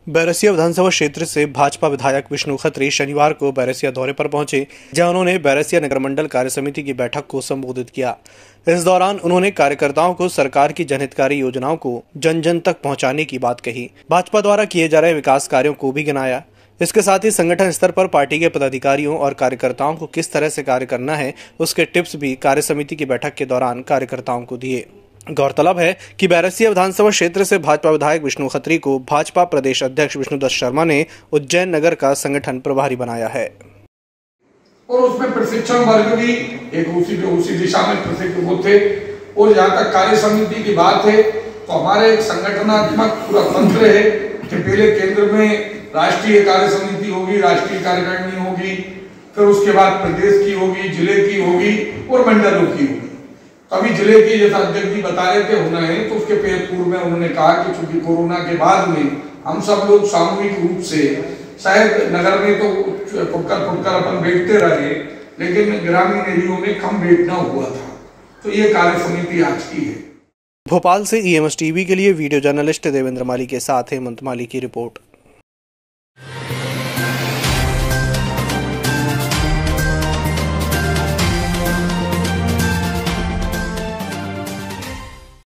बैरसिया विधानसभा क्षेत्र से भाजपा विधायक विष्णु खत्री शनिवार को बैरसिया दौरे पर पहुंचे, जहां उन्होंने बैरसिया नगर मंडल कार्य समिति की बैठक को संबोधित किया। इस दौरान उन्होंने कार्यकर्ताओं को सरकार की जनहितकारी योजनाओं को जन जन तक पहुंचाने की बात कही। भाजपा द्वारा किए जा रहे विकास कार्यों को भी गिनाया। इसके साथ ही संगठन स्तर पर पार्टी के पदाधिकारियों और कार्यकर्ताओं को किस तरह से कार्य करना है, उसके टिप्स भी कार्य समिति की बैठक के दौरान कार्यकर्ताओं को दिए। गौरतलब है कि बैरसिया विधानसभा क्षेत्र से भाजपा विधायक विष्णु खत्री को भाजपा प्रदेश अध्यक्ष विष्णुदत्त शर्मा ने उज्जैन नगर का संगठन प्रभारी बनाया है और उसमें प्रशिक्षण वर्ग भी एक उसी दिशा में प्रशिक्षण थे। और जहाँ तक कार्य समिति की बात है तो हमारे एक संगठनात्मक पूरा तंत्र है कि पहले केंद्र में राष्ट्रीय कार्य समिति होगी, राष्ट्रीय कार्यकारिणी होगी, फिर उसके बाद प्रदेश की होगी, जिले की होगी और मंडलों की होगी। अभी जिले की जैसा अध्यक्ष जी बता रहे थे होना है, तो उसके पूर्व में उन्होंने कहा कि चूंकि कोरोना के बाद में हम सब लोग सामूहिक रूप से शायद नगर में तो फुटकर अपन बैठते रहे, लेकिन ग्रामीण एरियो में कम बैठना हुआ था। तो ये कार्य समिति आज की है। भोपाल से EMS टीवी के लिए वीडियो जर्नलिस्ट देवेंद्र माली के साथ हेमंत माली की रिपोर्ट।